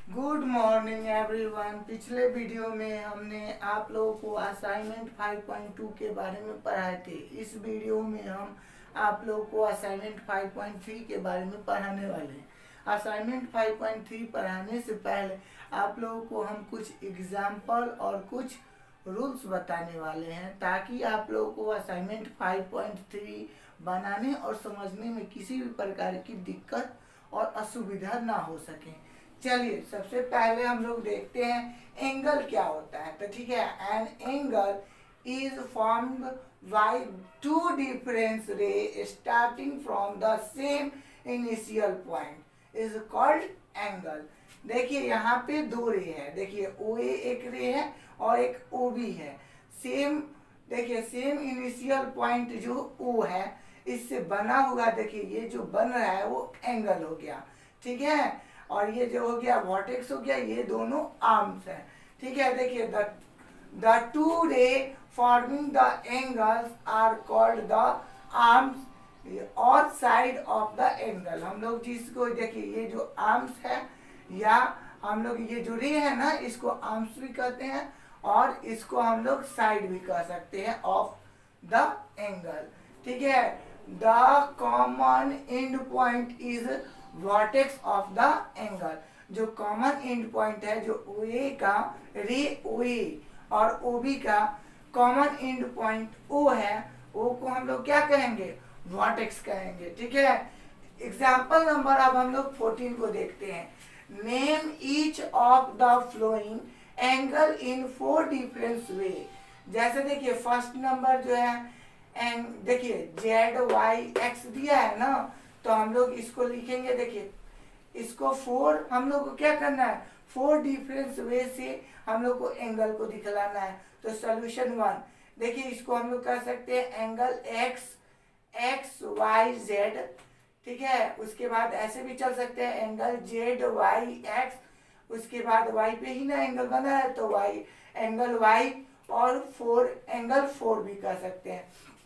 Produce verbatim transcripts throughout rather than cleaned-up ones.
Good morning everyone. पिछले video में हमने आप लोगों को असाइनमेंट फाइव पॉइंट टू के बारे में पढ़ाए थे। इस वीडियो में हम आप लोगों को असाइनमेंट फाइव पॉइंट थ्री के बारे में पढ़ाने वाले हैं। असाइनमेंट फाइव पॉइंट थ्री पढ़ाने से पहले आप लोगों को हम कुछ एग्जाम्पल और कुछ रूल्स बताने वाले हैं, ताकि आप लोगों को असाइनमेंट फाइव पॉइंट थ्री बनाने और समझने में किसी भी प्रकार की दिक्कत और असुविधा ना हो सके। चलिए सबसे पहले हम लोग देखते हैं एंगल क्या होता है। तो ठीक है, an angle is formed by two different ray starting from the same initial point is called angle. देखिए यहाँ पे दो रे है, देखिए ओ ए एक रे है और एक ओ बी है। सेम देखिए सेम इनिशियल पॉइंट जो ओ है इससे बना हुआ, देखिए ये जो बन रहा है वो एंगल हो गया। ठीक है, और ये जो हो गया वर्टेक्स हो गया, ये दोनों आर्म्स हैं। ठीक है, देखिए the the two ray forming the angles are called the arms और साइड ऑफ द एंगल। हम लोग जिसको देखिए ये जो आर्म्स है या हम लोग ये जो रे है ना, इसको आर्म्स भी कहते हैं और इसको हम लोग साइड भी कह सकते हैं ऑफ द एंगल। ठीक है, the common end point is vertex of the angle. जो कॉमन एंड पॉइंट है, जो ओ ए का रे ओ ए और ओ बी का कॉमन एंड पॉइंट ओ है, ओ को हम लोग क्या कहेंगे? वर्टेक्स कहेंगे। ठीक है, एग्जाम्पल नंबर अब हम लोग फोर्टीन को देखते हैं। Name each of the following angle in four different way. जैसे देखिए फर्स्ट नंबर जो है एंड देखिए जेड वाई एक्स दिया है ना, तो हम लोग इसको लिखेंगे। देखिए इसको फोर हम लोग को क्या करना है, फोर डिफरेंट वे से हम लोग को एंगल को दिखलाना है। तो सॉल्यूशन वन, देखिए इसको हम लोग कर सकते हैं angle X X Y Z. ठीक है, उसके बाद ऐसे भी चल सकते हैं एंगल जेड वाई एक्स, उसके बाद वाई पे ही ना एंगल बना है तो वाई एंगल वाई, और फोर एंगल फोर भी कर सकते हैं।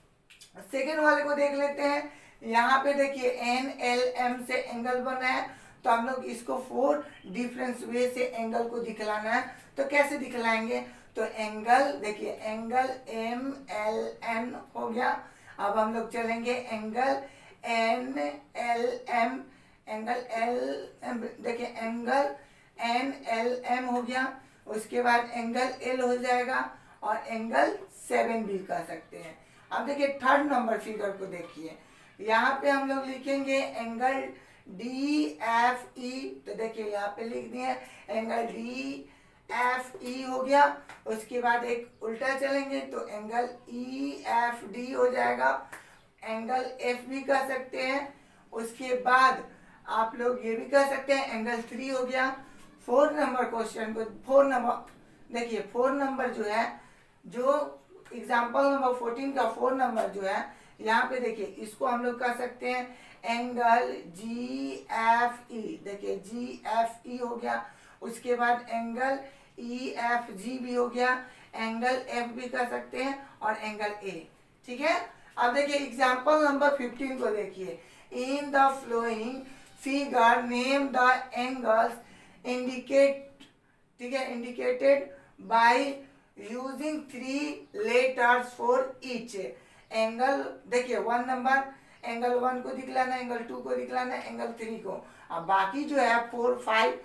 सेकेंड वाले को देख लेते हैं। यहाँ पे देखिए एन एल एम से एंगल बना है, तो हम लोग इसको फोर डिफरेंट वे से एंगल को दिखलाना है। तो कैसे दिखलाएंगे? तो एंगल देखिए एंगल एम एल एन हो गया। अब हम लोग चलेंगे angle N L M, angle L M, देखिए एंगल एन एल एम हो गया। उसके बाद एंगल एल हो जाएगा और एंगल सेवन भी कर सकते हैं। अब देखिए थर्ड नंबर फिगर को देखिए, यहाँ पे हम लोग लिखेंगे एंगल डी एफ ई। तो देखिए यहाँ पे लिख दिए एंगल डी एफ ई हो गया। उसके बाद एक उल्टा चलेंगे तो एंगल ई एफ डी हो जाएगा। एंगल एफ भी कर सकते हैं। उसके बाद आप लोग ये भी कर सकते हैं एंगल थ्री हो गया। फोर नंबर क्वेश्चन को फोर नंबर देखिए फोर नंबर जो है, जो एग्जाम्पल नंबर फोर्टीन का फोर नंबर जो है, यहाँ पे देखिए इसको हम लोग कर सकते हैं एंगल जी एफ ई। देखिए जी एफ ई हो गया। उसके बाद एंगल ई एफ जी भी हो गया। एंगल एफ भी कर सकते हैं और एंगल ए। ठीक है, अब देखिए एग्जाम्पल नंबर फिफ्टीन को देखिए। In the following figure name the angles indicate, ठीक है, indicated by using three letters for each angle. देखिए वन नंबर एंगल वन को दिखलाना, एंगल टू को दिखलाना, एंगल थ्री को। अब बाकी जो है फोर फाइव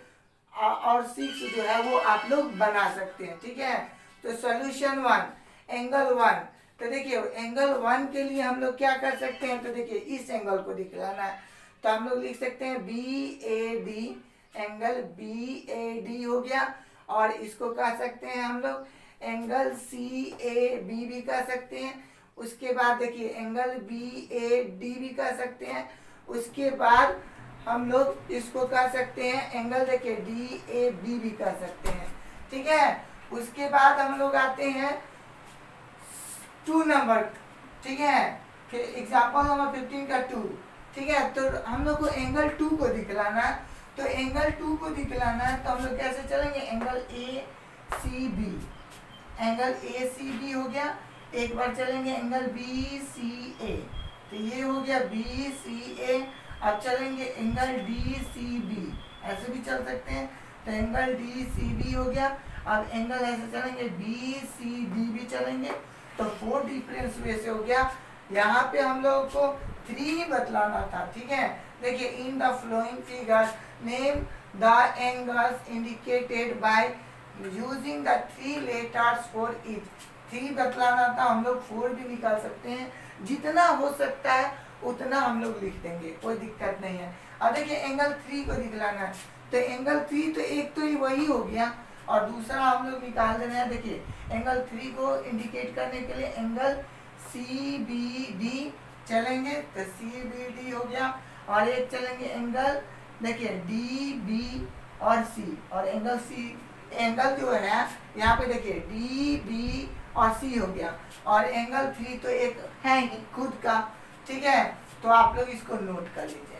और सिक्स जो है वो आप लोग बना सकते हैं। ठीक है, तो सॉल्यूशन वन एंगल वन। तो देखिए एंगल वन के लिए हम लोग क्या कर सकते हैं? तो देखिए इस एंगल को दिखलाना है, तो हम लोग लिख सकते हैं B A D. Angle B A D हो गया। और इसको कह सकते हैं हम लोग एंगल सी ए बी भी कर सकते हैं। उसके बाद देखिए एंगल बी ए डी भी कर सकते हैं। उसके बाद हम लोग इसको कर सकते हैं एंगल देखिए डी ए बी भी कर सकते हैं। ठीक है, उसके बाद हम लोग आते हैं टू नंबर। ठीक है, फिर एग्जाम्पल नंबर फिफ्टीन का टू। ठीक है, तो हम लोग को एंगल टू को दिखलाना है। तो एंगल टू को दिखलाना है तो हम लोग कैसे चलेंगे? Angle A C B, angle A C B हो गया। एक बार चलेंगे एंगल बी सी ए, तो ये हो गया बी सी ए। अब चलेंगे एंगल डी सी बी, ऐसे भी चल सकते हैं। तो एंगल डी सी बी हो गया। अब एंगल ऐसे चलेंगे बी सी डी भी चलेंगे, तो फोर डिफरेंस वे से हो गया। यहाँ पे हम लोगों को थ्री ही बतलाना था, ठीक है। देखिए in the following figure name the angles indicated by using the three letters for each. Three बतलाना था, हम लोग फोर भी निकाल सकते हैं, जितना हो सकता है उतना हम लोग लिख देंगे, कोई दिक्कत नहीं है। अब देखिए एंगल थ्री को दिखलाना है, तो एंगल थ्री तो एक तो ही वही हो गया और दूसरा हम लोग निकाल देना है। देखिए एंगल थ्री को इंडिकेट करने के लिए एंगल सी बी डी चलेंगे, तो सी बी डी हो गया। और एक चलेंगे एंगल देखिए डी बी और सी, और एंगल सी एंगल जो है यहाँ पे देखिए डी बी और सी हो गया, और एंगल थ्री तो एक है ही खुद का, ठीक है। तो आप लोग इसको नोट कर लीजिए।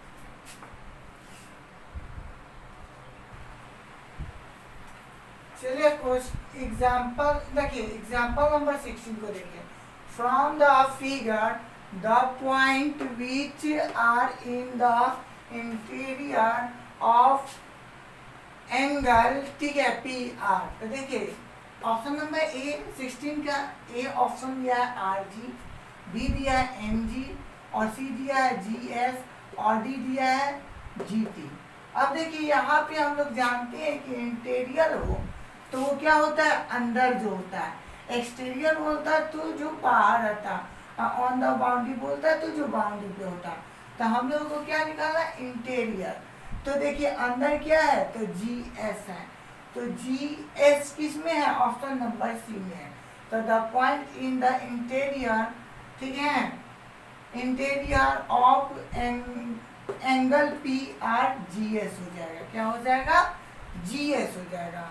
चलिए कुछ एग्जाम्पल देखिए, एग्जाम्पल नंबर सिक्सटीन को देखिए। From the figure the point which are in the interior of angle, ठीक है, पी आर। तो देखिए ऑप्शन नंबर ए सिक्सटीन का ए ऑप्शन दिया है आर जी, बी दिया है एम जी, और सी दिया है जी एस, और डी दिया है जी टी। अब देखिए यहाँ पे हम लोग जानते हैं कि इंटीरियर हो तो वो क्या होता है, अंदर जो होता है। एक्सटीरियर बोलता है तो जो बाहर रहता है, ऑन द बाउंड्री बोलता है तो जो बाउंड्री पे होता है। तो हम लोगों को क्या निकालना है, इंटीरियर। तो देखिए अंदर क्या है, तो जी एस है, तो जी एस किस में है, ऑप्शन नंबर सी में है। तो the point in the interior, ठीक है, interior of angle P R G S हो जाएगा। क्या हो जाएगा, जी एस हो जाएगा,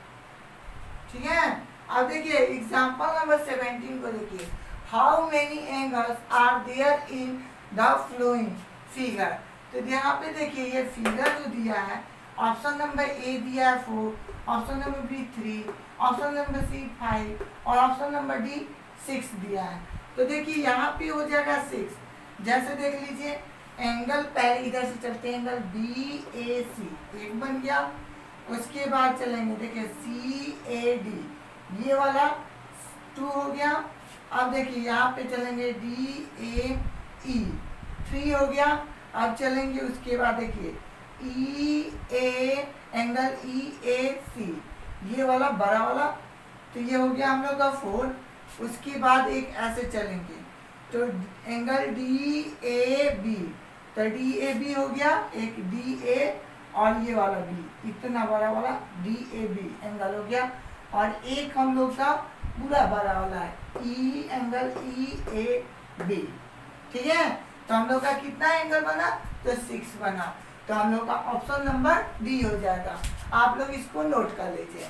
ठीक है। अब देखिए एग्जाम्पल नंबर सेवेंटीन को देखिए। How many angles are there in the following figure. तो यहाँ पे देखिए ये फिगर जो दिया है, ऑप्शन नंबर ए दिया है four, option number B three, option number C five, और ऑप्शन नंबर डी सिक्स दिया है। तो देखिए यहाँ पे हो जाएगा सिक्स। जैसे देख लीजिए एंगल पहले इधर से चलते हैं, एंगल बी ए सी एक बन गया, उसके बाद चलेंगे देखिए सी ए डी, ये वाला टू हो गया। अब देखिए यहाँ पे चलेंगे डी ए ई, थ्री हो गया। अब चलेंगे उसके बाद देखिए ई ए, एंगल ई ए सी, ये वाला बड़ा वाला, तो ये हो गया हम लोग का फोर। उसके बाद एक ऐसे चलेंगे तो एंगल डी ए बी, तो डी ए बी हो गया, एक डी ए और ये वाला बी, इतना बड़ा वाला डी ए बी एंगल हो गया। और एक हम लोग का पूरा बड़ा वाला है ई, एंगल ई ए बी, ठीक है। तो हम लोग का कितना एंगल बना, तो सिक्स बना। तो हम लोग का ऑप्शन नंबर डी हो जाएगा। आप लोग इसको नोट कर लीजिए।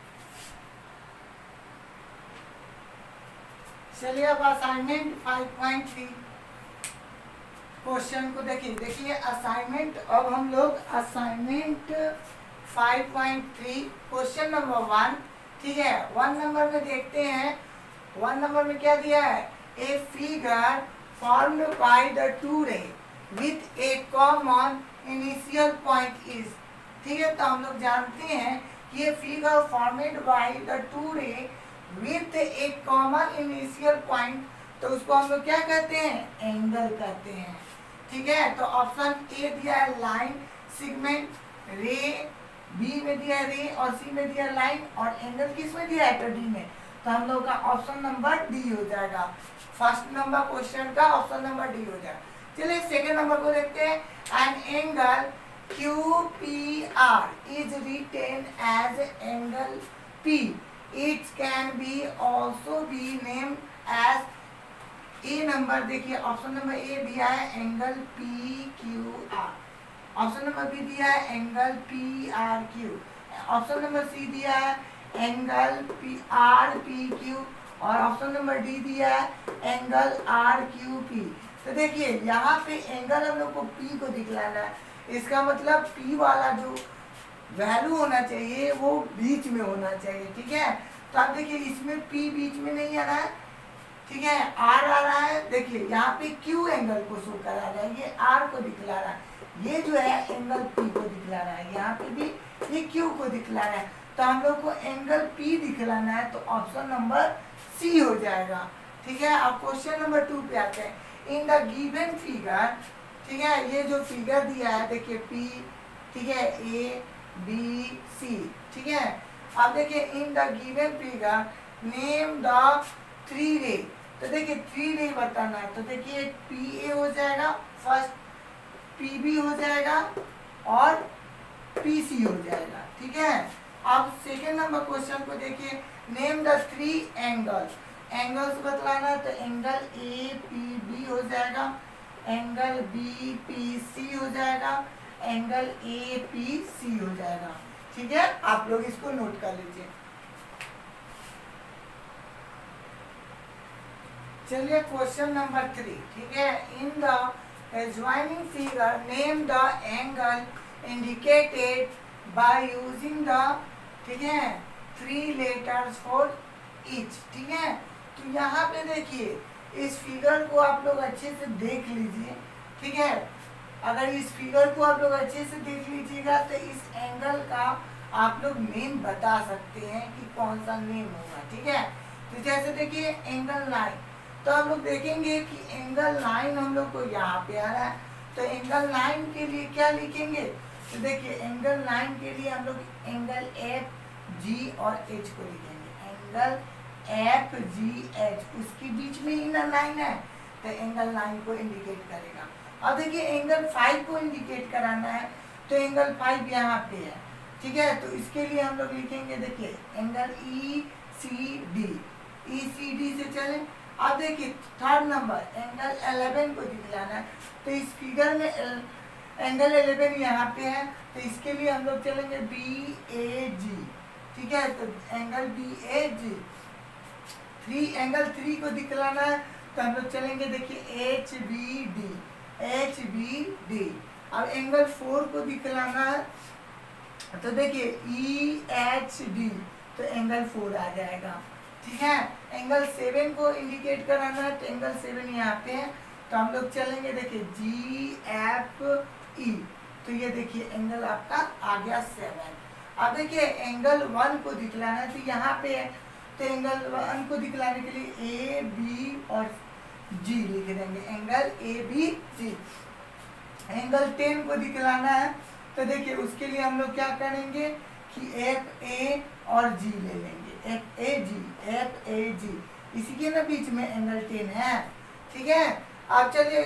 चलिए अब assignment five point three question को देखिए। देखिए असाइनमेंट, अब हम लोग assignment five point three question number one, ठीक है, वन नंबर में देखते हैं। वन नंबर में क्या दिया है, a figure formed by the two ray with a common initial point is, ठीक है। तो हम लोग जानते हैं कि ये figure formed by the two ray with a common initial point, तो उसको हम लोग क्या कहते हैं, एंगल कहते हैं, ठीक है। तो ऑप्शन ए दिया है लाइन सेगमेंट रे, बी में दिया है रे, और सी में दिया है लाइन, और एंगल किस में दिया है, तो डी में। तो हम लोग का ऑप्शन नंबर डी हो जाएगा। फर्स्ट नंबर क्वेश्चन का ऑप्शन नंबर डी हो जाएगा। चलिए सेकेंड नंबर को देखते हैं। An angle Q P R is written as angle P, it can be also be name as a number. देखिए ऑप्शन नंबर ए दिया है angle P Q R, option number B दिया है angle P R Q, option number C दिया है angle P R P Q, और option number D दिया है एंगल आर क्यू पी। तो देखिए यहाँ पे एंगल हम लोग को पी को दिखलाना है, इसका मतलब पी वाला जो वैल्यू होना चाहिए वो बीच में होना चाहिए, ठीक है। तो आप देखिए इसमें पी बीच में नहीं आ रहा है, ठीक है, आर आ रहा है। देखिए यहाँ पे क्यू एंगल को शो करा रहा है, ये आर को दिखला रहा है, ये जो है एंगल पी को दिखला रहा है। यहाँ पे भी ये क्यू को दिखलाना है, तो हम लोग को एंगल पी दिखलाना है, तो ऑप्शन नंबर सी हो जाएगा। ठीक है, अब क्वेश्चन नंबर टू पे आते हैं। इन द गिवन फिगर, ठीक है, ये जो फिगर दिया है देखिए पी, ठीक है, ए बी सी, ठीक है। अब देखिए in the given figure name the three ray, तो देखिए थ्री रे बताना है, तो देखिए पी ए हो जाएगा फर्स्ट, पी बी हो जाएगा और पी सी हो जाएगा। ठीक है, अब सेकेंड नंबर क्वेश्चन को देखिए, name the three angles, angles बतलाना है, तो एंगल ए पी बी हो जाएगा, एंगल बी पी सी हो जाएगा, एंगल ए पी सी हो जाएगा। ठीक है, आप लोग इसको नोट कर लीजिए। चलिए क्वेश्चन नंबर थ्री, ठीक है, in the adjoining figure name the angle indicated by using the, ठीक है, three letters for each। ठीक है, तो यहाँ पे देखिए इस फिगर को आप लोग अच्छे से देख लीजिए। ठीक है, अगर इस फिगर को आप लोग अच्छे से देख लीजिएगा तो इस एंगल का आप लोग नेम बता सकते हैं कि कौन सा नेम होगा। ठीक है, तो जैसे देखिए एंगल लाइन, तो हम लोग देखेंगे कि एंगल लाइन हम लोग को यहाँ पे आ रहा है, तो एंगल लाइन के लिए क्या लिखेंगे, तो देखिए एंगल लाइन के लिए हम लोग एंगल एफ जी और एच को लिखेंगे। एंगल एफ जी एच, उसके बीच में इनर लाइन है, तो एंगल लाइन को इंडिकेट करेगा। अब देखिए एंगल फाइव को इंडिकेट कराना है, तो एंगल फाइव यहाँ पे है। ठीक है, तो इसके लिए हम लोग लिखेंगे, देखिए angle E C D, E C D से चले। अब देखिए थर्ड नंबर एंगल इलेवन को दिखलाना है, तो इस फिगर में एंगल इलेवन यहाँ पे है, तो इसके लिए हम लोग चलेंगे बी ए जी। ठीक है, तो angle B A G. Three angle three को दिखलाना है, तो हम लोग चलेंगे देखिए H B D, H B D. अब एंगल फोर को दिखलाना है, तो देखिए ई एच डी, तो एंगल फोर आ जाएगा। ठीक है, एंगल सेवन को इंडिकेट कराना है, तो एंगल सेवन यहाँ पे है, तो हम लोग चलेंगे देखिए जी एफ ई, तो ये देखिए एंगल आपका आ गया सेवन। अब देखिए एंगल वन को दिखलाना है, तो यहाँ पे है, तो एंगल वन को दिखलाने के लिए ए बी और जी लिख देंगे, angle A B G. Angle ten को दिखलाना है, तो देखिए उसके लिए हम लोग क्या करेंगे कि एफ ए और जी ले लेंगे, F A ji, F A जी, इसी के ना बीच में एंगल टेन है। ठीक है, अब चलिए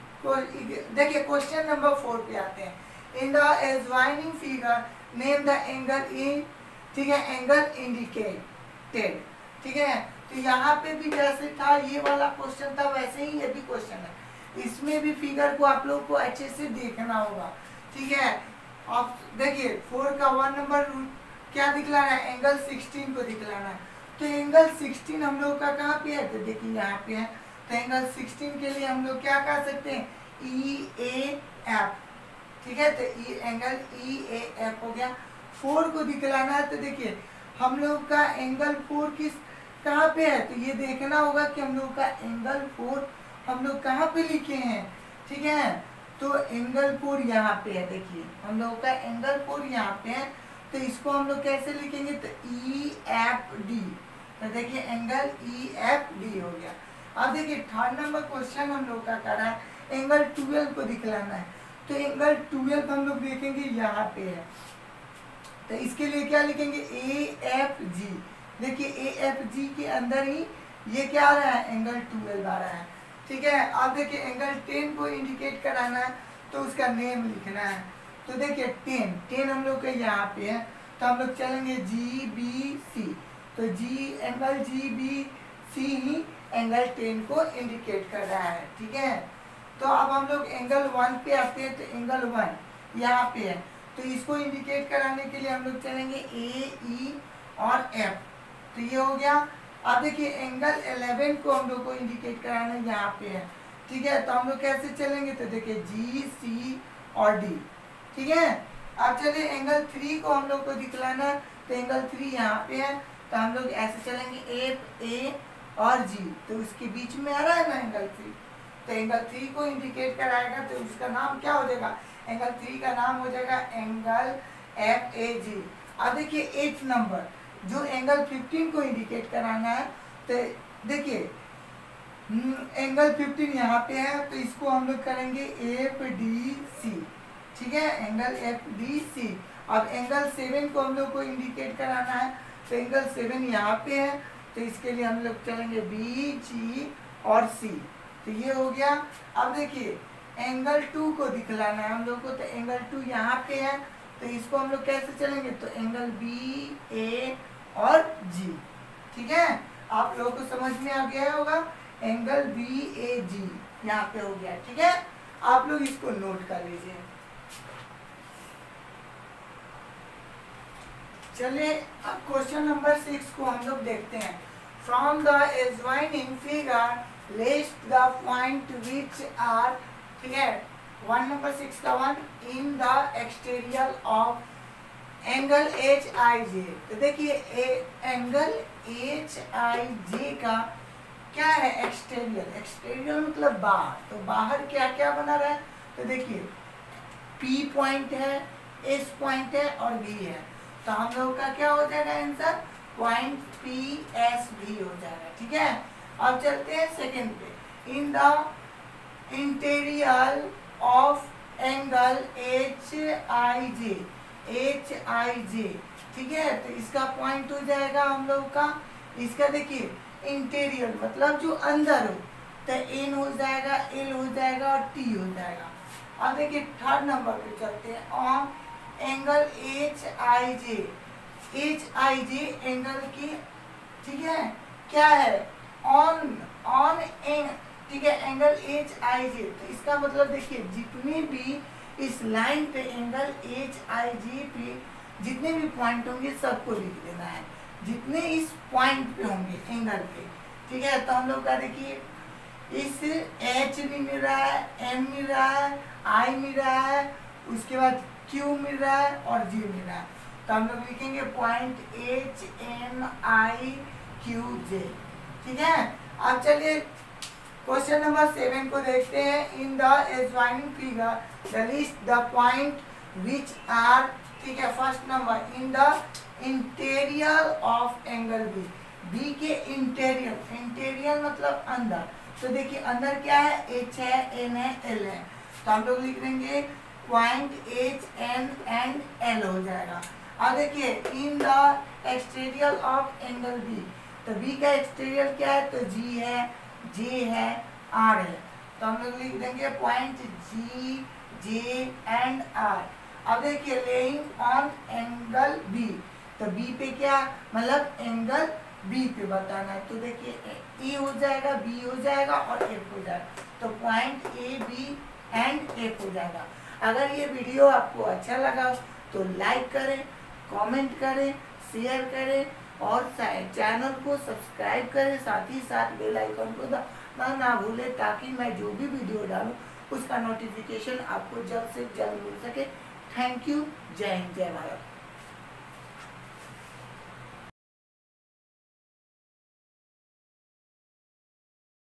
देखिए क्वेश्चन नंबर फोर पे आते हैं। In the adjoining figure name the angle in, ठीक है, एंगल इंडिकेटेड। ठीक है, तो यहाँ पे भी जैसे था ये वाला क्वेश्चन था, वैसे ही ये भी क्वेश्चन है। इसमें भी फिगर को आप लोग को अच्छे से देखना होगा। ठीक है, अब देखिए फोर का वन नंबर क्या दिखलाना है, एंगल सिक्सटीन को दिखलाना है, तो एंगल सिक्सटीन हम लोग का कहाँ पे है, तो देखिए यहाँ पे है, तो एंगल सिक्सटीन के लिए हम लोग क्या कर सकते हैं, ई ए एफ। ठीक है, तो E angle E A F हो गया। फोर को दिखलाना है, तो देखिए हम लोग का एंगल फोर किस कहाँ पे है, तो ये देखना होगा कि हम लोग का एंगल फोर हम लोग कहाँ पे लिखे हैं। ठीक है, तो एंगल फोर यहाँ पे है, देखिए हम लोग का एंगल फोर यहाँ पे है, तो इसको हम लोग कैसे लिखेंगे, तो ई एफ डी, तो देखिए एंगल ई एफ डी हो गया। अब देखिए थर्ड नंबर क्वेश्चन हम लोग का कर रहा है, एंगल ट्वेल्व को दिखलाना है, तो एंगल ट्वेल्व हम लोग देखेंगे यहाँ पे है, तो इसके लिए क्या लिखेंगे, ए एफ जी। देखिए ए एफ जी के अंदर ही ये क्या आ रहा है, एंगल ट्वेल्व आ रहा है। ठीक है, अब देखिए एंगल टेन को इंडिकेट कराना है, तो उसका नेम लिखना है, तो देखिए टेन, टेन हम लोग के यहाँ पे है, तो हम लोग चलेंगे जी बी सी, तो G angle G B C ही एंगल टेन को इंडिकेट कर रहा है। ठीक है, तो अब हम लोग एंगल वन पे आते हैं, तो एंगल वन यहाँ पे है, तो इसको इंडिकेट कराने के लिए हम लोग चलेंगे ए ई और एफ, तो ये हो गया। अब देखिए एंगल इलेवन को हम लोग को इंडिकेट कराना यहाँ पे है। ठीक है, तो हम लोग कैसे चलेंगे, तो देखिए जी सी और डी। ठीक है, अब चलिए एंगल थ्री को हम लोग को दिखलाना है, तो एंगल थ्री यहाँ पे है, तो हम लोग ऐसे चलेंगे एफ ए और जी, तो उसके बीच में आ रहा है ना एंगल थ्री, तो एंगल थ्री को इंडिकेट कराएगा, तो उसका नाम क्या हो जाएगा, एंगल थ्री का नाम हो जाएगा एंगल एफ ए जी। अब देखिए एट नंबर जो एंगल फिफ्टीन को इंडिकेट कराना है, तो देखिए एंगल फिफ्टीन यहाँ पे है, तो इसको हम लोग करेंगे एफ डी सी, ठीक है, एंगल एफ डी सी। अब एंगल सेवन को हम लोग को इंडिकेट कराना है, तो एंगल सेवन यहाँ पे है, तो इसके लिए हम लोग चलेंगे बी जी और सी, तो ये हो गया। अब देखिए एंगल टू को दिखलाना है हम लोग को, तो एंगल टू यहाँ पे है, तो इसको हम लोग कैसे चलेंगे, तो एंगल बी ए और जी, ठीक है। आप लोगों को समझ में आ गया होगा, एंगल बी ए जी यहाँ पे हो गया, ठीक है। आप लोग इसको नोट कर लीजिए। चलिए अब क्वेश्चन नंबर सिक्स को हम लोग देखते हैं। From the adjoining figure list the point which are, ठीक है, वन नंबर सिक्स का one in the exterior of angle H I J. तो देखिए एंगल एच आई जे का क्या है, एक्सटीरियर। एक्सटीरियर मतलब बाहर, तो बाहर क्या क्या बना रहा है, तो देखिए पी पॉइंट है, एस पॉइंट है और बी है, तो हम लोग का क्या हो जाएगा आंसर, पॉइंट पी एस भी हो जाएगा, ठीक है। अब चलते हैं सेकंड पे, in the interior of angle H I J, H I J, ठीक है, तो इसका पॉइंट हो जाएगा हम लोग का, इसका देखिए इंटीरियर मतलब जो अंदर हो, तो एन हो जाएगा, एल हो जाएगा और टी हो जाएगा। अब देखिए थर्ड नंबर पे चलते हैं, on angle H I J, H I J angle की, ठीक है, क्या है, ऑन ऑन एंग, ठीक है, एंगल एच आई जे, तो इसका मतलब देखिए जितने भी इस लाइन पे एंगल एच आई जे पे जितने भी पॉइंट होंगे सबको लिख देना है, जितने इस पॉइंट पे होंगे एंगल पे, ठीक है। तो हम लोग का देखिए इस एच भी मिल रहा है, एम मिल रहा है, आई मिल रहा है, उसके बाद क्यू मिल रहा है और जी मिल रहा है, तो हम लोग लिखेंगे point H M I Q J, ठीक है। अब चलिए क्वेश्चन नंबर सेवन को देखते हैं। In the adjoining figure the list the point which are, ठीक है, first number in the interior of angle B, B के इंटीरियर, इंटीरियर मतलब अंदर, तो देखिए अंदर क्या है, एच है, एन है, एल है, तो हम लोग लिख देंगे point H N and L हो जाएगा। अब देखिए in the exterior of angle B, तो बी का एक्सटीरियर क्या है, तो जी है, जे है, आर है, तो हम लोग लिख देंगे point G J and R. अब देखिए लेइंग ऑन एंगल बी, तो बी पे क्या मतलब एंगल बी पे बताना है, तो देखिए ए हो जाएगा, बी हो जाएगा और एफ हो जाएगा, तो point A B and F हो जाएगा। अगर ये वीडियो आपको अच्छा लगा तो लाइक करें, कमेंट करें, शेयर करें और चैनल को सब्सक्राइब करें, साथ ही साथ बेल आइकन को दबाना ना भूलें, ताकि मैं जो भी वीडियो डालूं उसका नोटिफिकेशन आपको जल्द से जल्द मिल सके। थैंक यू, जय हिंद, जय भारत।